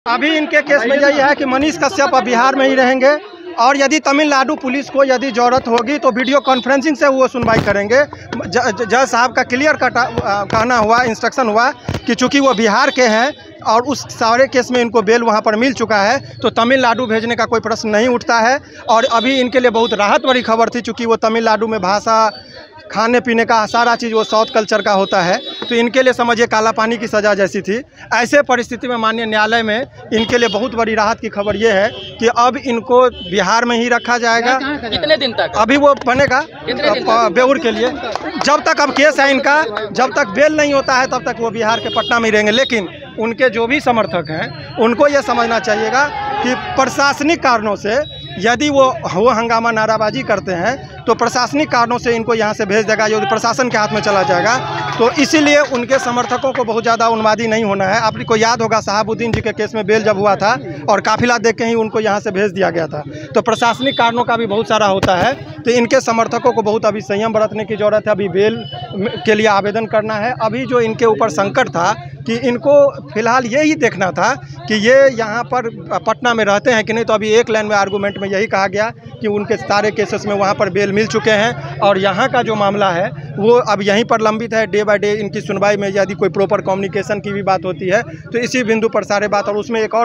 अभी इनके केस में यही है कि मनीष कश्यप अब बिहार में ही रहेंगे और यदि तमिलनाडु पुलिस को यदि जरूरत होगी तो वीडियो कॉन्फ्रेंसिंग से वो सुनवाई करेंगे। जज साहब का क्लियर कहना हुआ, इंस्ट्रक्शन हुआ कि चूंकि वो बिहार के हैं और उस सारे केस में इनको बेल वहाँ पर मिल चुका है तो तमिलनाडु भेजने का कोई प्रश्न नहीं उठता है। और अभी इनके लिए बहुत राहत भरी खबर थी, चूँकि वो तमिलनाडु में भाषा, खाने पीने का सारा चीज़ वो साउथ कल्चर का होता है, तो इनके लिए समझिए काला पानी की सज़ा जैसी थी। ऐसे परिस्थिति में माननीय न्यायालय में इनके लिए बहुत बड़ी राहत की खबर ये है कि अब इनको बिहार में ही रखा जाएगा। कितने दिन तक अभी वो बनेगा बेउर के लिए, जब तक अब केस है इनका, जब तक बेल नहीं होता है तब तक वो बिहार के पटना में ही रहेंगे। लेकिन उनके जो भी समर्थक हैं उनको ये समझना चाहिएगा कि प्रशासनिक कारणों से यदि वो हंगामा नाराबाजी करते हैं तो प्रशासनिक कारणों से इनको यहाँ से भेज देगा, यदि प्रशासन के हाथ में चला जाएगा। तो इसीलिए उनके समर्थकों को बहुत ज़्यादा उन्मादी नहीं होना है। आपको याद होगा शहाबुद्दीन जी के केस में बेल जब हुआ था और काफिला देख के ही उनको यहाँ से भेज दिया गया था, तो प्रशासनिक कारणों का भी बहुत सारा होता है। तो इनके समर्थकों को बहुत अभी संयम बरतने की ज़रूरत है। अभी बेल के लिए आवेदन करना है। अभी जो इनके ऊपर संकट था कि इनको फिलहाल यही देखना था कि ये यहाँ पर पटना में रहते हैं कि नहीं, तो अभी एक लाइन में आर्गूमेंट में यही कहा गया कि उनके सारे केसेस में वहाँ पर बेल मिल चुके हैं और यहाँ का जो मामला है वो अब यहीं पर लंबित है। डे बाय डे इनकी सुनवाई में यदि कोई प्रॉपर कम्युनिकेशन की भी बात होती है तो इसी बिंदु पर सारे बात। और उसमें एक और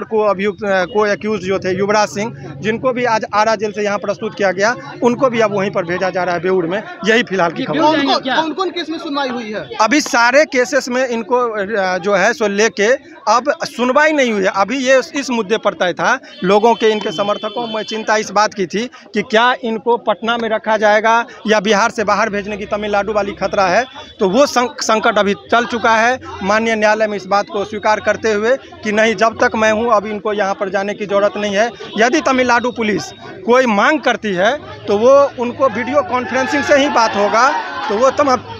को एक्यूज जो थे युवराज सिंह, जिनको भी आज आरा जेल से यहाँ प्रस्तुत किया गया, उनको भी अब वहीं पर भेजा जा रहा है बेउर में। यही फिलहाल की खबर। कौन-कौन केस में सुनवाई हुई है? अभी सारे केसेस में इनको जो है सो लेके अब सुनवाई नहीं हुई है। अभी ये इस मुद्दे पर तय था, लोगों के, इनके समर्थकों में चिंता इस बात की थी कि क्या इनको पटना में रखा जाएगा या बिहार से बाहर भेजने की तमिलनाडु वाली खतरा है। तो वो संकट अभी चल चुका है। माननीय न्यायालय में इस बात को स्वीकार करते हुए कि नहीं, जब तक मैं हूँ अभी इनको यहाँ पर जाने की ज़रूरत नहीं है। यदि तमिलनाडु पुलिस कोई मांग करती है तो वो उनको वीडियो कॉन्फ्रेंसिंग से ही बात होगा। तो वो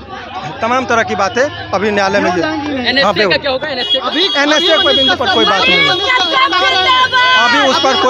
तमाम तरह की बातें अभी न्यायालय में NSA का क्या होगा? अभी NSA कोई बिंदु पर कोई बात नहीं है। अभी उस पर कोई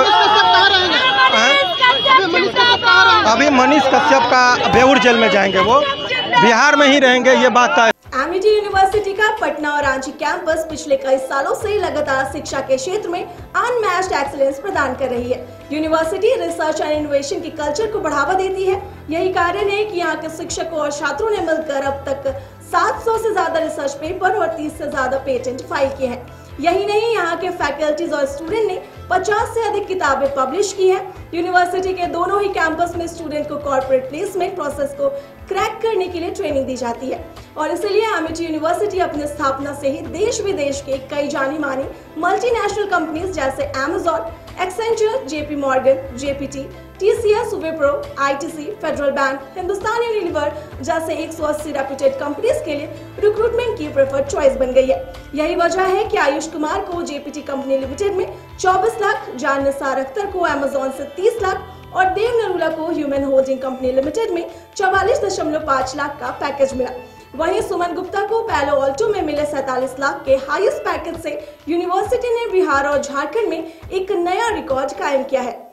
अभी मनीष कश्यप का बेउर जेल में जाएंगे, वो बिहार में ही रहेंगे, ये बात तय। एमिटी यूनिवर्सिटी का पटना और रांची कैंपस पिछले कई सालों से लगातार शिक्षा के क्षेत्र में अनमैच्ड एक्सीलेंस प्रदान कर रही है। यूनिवर्सिटी रिसर्च एंड इनोवेशन के कल्चर को बढ़ावा देती है। यही कारण है कि यहाँ के शिक्षकों और छात्रों ने मिलकर अब तक 700 से ज्यादा रिसर्च पेपर और 30 से ज्यादा पेटेंट फाइल किए हैं। यही नहीं, यहाँ के फैकल्टीज और स्टूडेंट ने 50 से अधिक किताबें पब्लिश की हैं। यूनिवर्सिटी के दोनों ही कैंपस में स्टूडेंट को कॉर्पोरेट प्लेसमेंट प्रोसेस को क्रैक करने के लिए ट्रेनिंग दी जाती है और इसलिए एमिटी यूनिवर्सिटी अपनी स्थापना से ही देश विदेश के कई जानी मानी मल्टीनेशनल कंपनीज जैसे Amazon, Accenture, JP Morgan, JPT, TCS, Wipro, ITC, federal bank, Hindustan Unilever जैसे 180 रेप्यूटेड कंपनीज के लिए रिक्रूटमेंट की प्रेफर्ड चॉइस बन गई है। यही वजह है कि आयुष कुमार को जेपीटी कंपनी लिमिटेड में 24 लाख, जान निसार अख्तर को अमेज़न से 30 लाख और देव नरूला को ह्यूमन होल्डिंग कंपनी लिमिटेड में 44.5 लाख का पैकेज मिला। वहीं सुमन गुप्ता को पैलो ऑल्टो में मिले 47 लाख के हाईएस्ट पैकेज से यूनिवर्सिटी ने बिहार और झारखंड में एक नया रिकॉर्ड कायम किया है।